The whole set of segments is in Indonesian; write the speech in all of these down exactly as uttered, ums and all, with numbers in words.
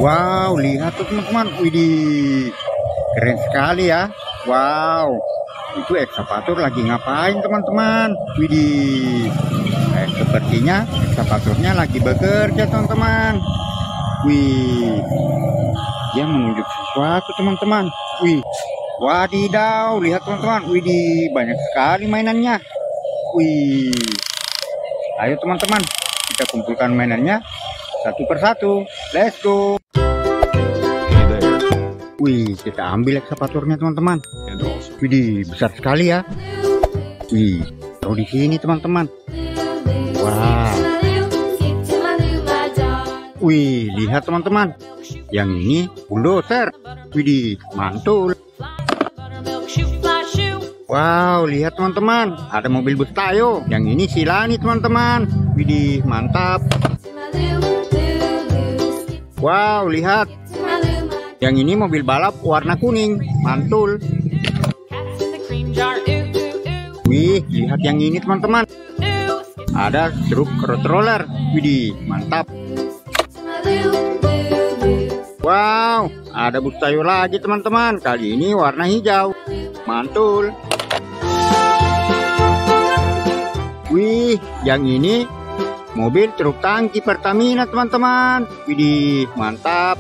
Wow, lihat tuh teman-teman. Widih, keren sekali ya. Wow, itu ekskavator lagi ngapain teman-teman? Widih, eh, sepertinya ekskavatornya lagi bekerja teman-teman. Wih, dia menunjuk sesuatu teman-teman. Wih, wadidaw, lihat teman-teman. Widih, banyak sekali mainannya. Wih, ayo teman-teman, kita kumpulkan mainannya satu persatu. Let's go. Wih, kita ambil ekskavatornya teman-teman. Widih, besar sekali ya. Wih, taruh di sini teman-teman. Wow. Wih, lihat teman-teman. Yang ini bulldozer. Widih, mantul. Wow, lihat teman-teman. Ada mobil bus Tayo. Yang ini Sila nih teman-teman. Widih, mantap. Wow, lihat. Yang ini mobil balap warna kuning, mantul. Wih, lihat yang ini teman-teman. Ada truk roller. Widih, mantap. Wow, ada bus Tayo lagi teman-teman. Kali ini warna hijau, mantul. Wih, yang ini mobil truk tangki Pertamina teman-teman. Widih, mantap.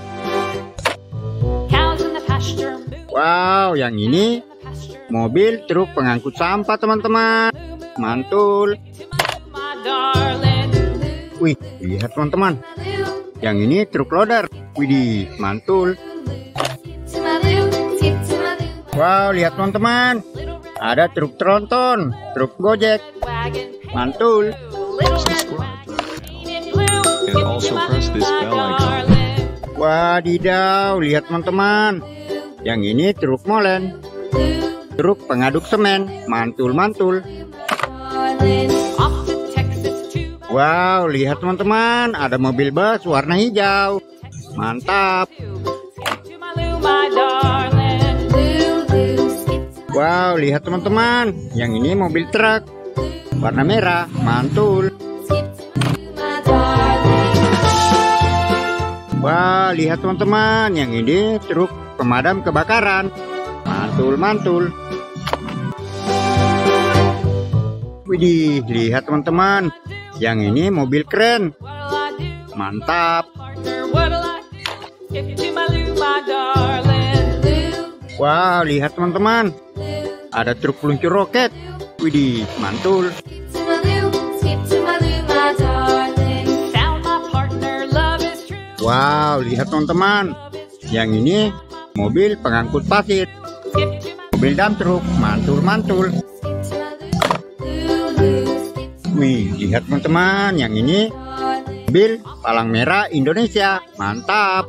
Wow, yang ini mobil truk pengangkut sampah teman-teman, mantul. Wih, lihat teman-teman. Yang ini truk loader. Widih, mantul. Wow, lihat teman-teman. Ada truk tronton, truk Gojek, mantul. Wadidaw, lihat teman-teman. Yang ini truk molen, truk pengaduk semen, mantul-mantul. Wow, lihat teman-teman, ada mobil bus warna hijau, mantap. Wow, lihat teman-teman, yang ini mobil truk warna merah, mantul. Wah, lihat teman-teman, yang ini truk pemadam kebakaran, mantul-mantul. Widih, lihat teman-teman, yang ini mobil keren, mantap. Wow, lihat teman-teman, ada truk peluncur roket. Widih, mantul. Wow, lihat teman-teman, yang ini mobil pengangkut pasir, mobil dump truk, mantul-mantul. Wih, lihat teman-teman, yang ini mobil palang merah Indonesia, mantap.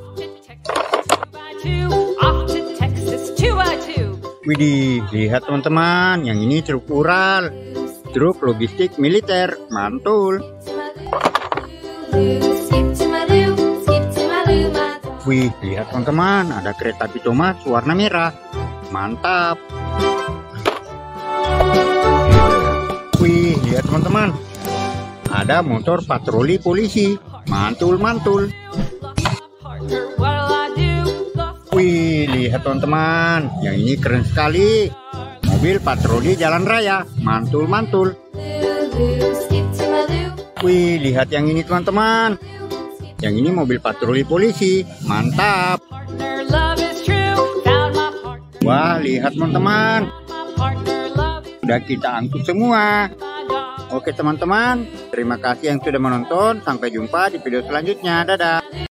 Widih, lihat teman-teman, yang ini truk Ural, truk logistik militer, mantul. Wih, lihat teman-teman, ada kereta api Thomas warna merah, mantap. Wih, lihat teman-teman, ada motor patroli polisi, mantul-mantul. Wih, lihat teman-teman, yang ini keren sekali, mobil patroli jalan raya, mantul-mantul. Wih, lihat yang ini teman-teman, yang ini mobil patroli polisi, mantap. Wah, lihat teman-teman, sudah kita angkut semua. Oke teman-teman, terima kasih yang sudah menonton. Sampai jumpa di video selanjutnya. Dadah.